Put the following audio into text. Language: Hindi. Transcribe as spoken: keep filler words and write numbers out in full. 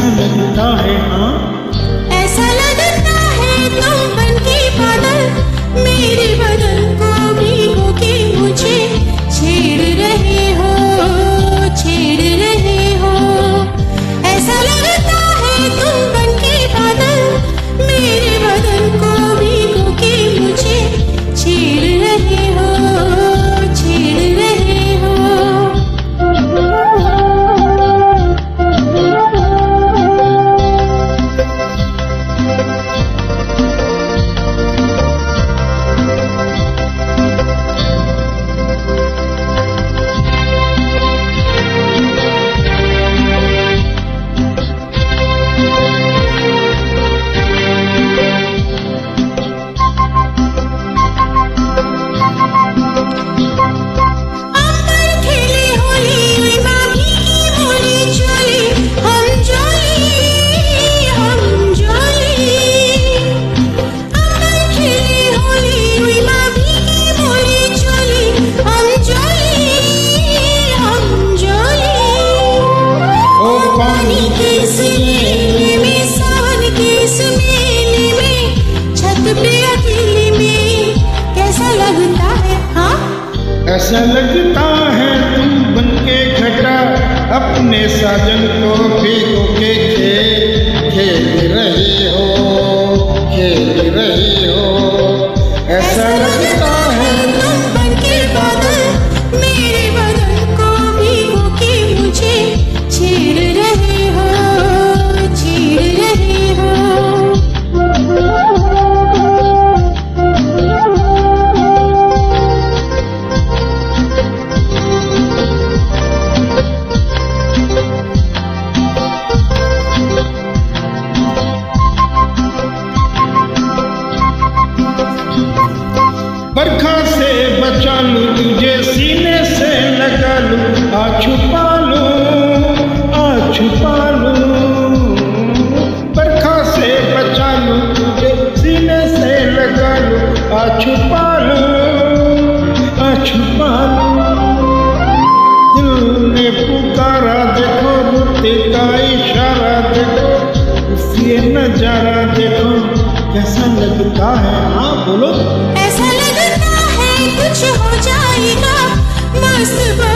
लगता है हाँ, ऐसा लगता है तुम बन के बादल मेरे बदन को भिगो के मुझे छेड़ रहे हो, छेड़ रहे हो। ऐसा लगता है तुम बन के बादल मेरे बदन को भिगो के मुझे छेड़ रहे हो, छेड़ रहे हो। ऐसा लगता है तुम बन के घटा अपने साजन को भिगो के खेल खेल रही हो, खेल रही हो। ऐसा लगता है तुम बन के बादल मेरे बदन को भिगो के मुझे छेड़ रहे हो, छेड़ रहे हो। बरखा से बचा लूं तुझे सीने से लगा लूं, आ छुपा लूं, आ छुपा लूं। बरखा से बचा लूं तुझे सीने से लगा लूं, आ छुपा लूं, आ छुपा लूं। दिल ने पुकारा देखो रुते का इशारा देखो, ये नजारा देखो कैसा लगता है हाँ बोलो। ऐसा लगता है कुछ हो जाएगा मस्त।